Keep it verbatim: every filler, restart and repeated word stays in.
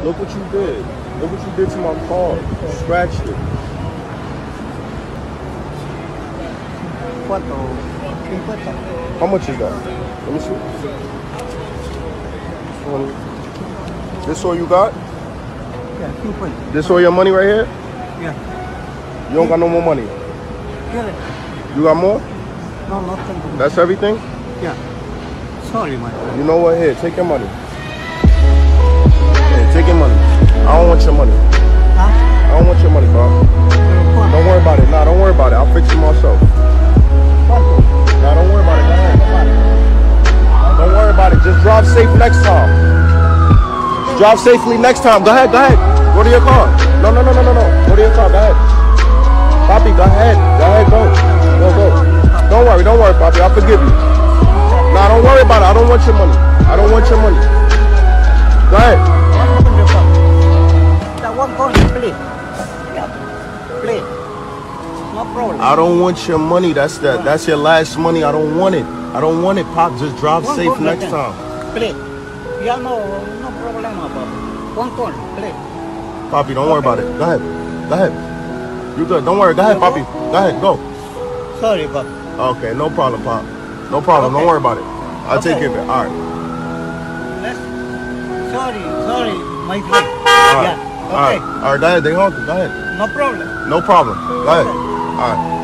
Look what you did. Look what you did to my car. You scratched it. How much is that? Let me see. twenty. This all you got? Yeah, fifty. This all your money right here? Yeah. You don't got no more money? Yeah. You got more? No, nothing. That's everything? Yeah. Sorry, my friend. You know what? Here, take your money. Here, take your money. I don't want your money. Huh? I don't want your money, bro. Don't worry about it. Nah, don't worry about it. I'll fix it myself. Nah, don't worry about it. Go ahead. Don't worry about it. Just drive safe next time. Just drive safely next time. Go ahead, go ahead. Go to your car. No, no, no, no, no, no. Go to your car. Go ahead. Papi, go ahead. Go ahead, go. Go, go. Don't worry, don't worry, Papi. I'll forgive you. Nah, don't worry about it. I don't want your money. I don't want your money. Go ahead. That one phone, please. Yeah. Please. No problem. I don't want your money. That's that. That's your last money. I don't want it. I don't want it, Pop. Just drive One safe phone, next then. time. Please. Yeah, no, no problem about it. One phone, please. Papi, don't worry about it. Go ahead. Go ahead. You good. Don't worry. Go ahead, Papi. Go ahead. Go. Sorry, Bob. Okay, no problem, Pop. No problem. Okay. Don't worry about it. I'll Okay. take care of it. All right. Let's... Sorry, sorry, my friend. All right. Yeah. All right. Okay. All right. Go ahead. They hungry. Go ahead. No problem. No problem. Go ahead. All right.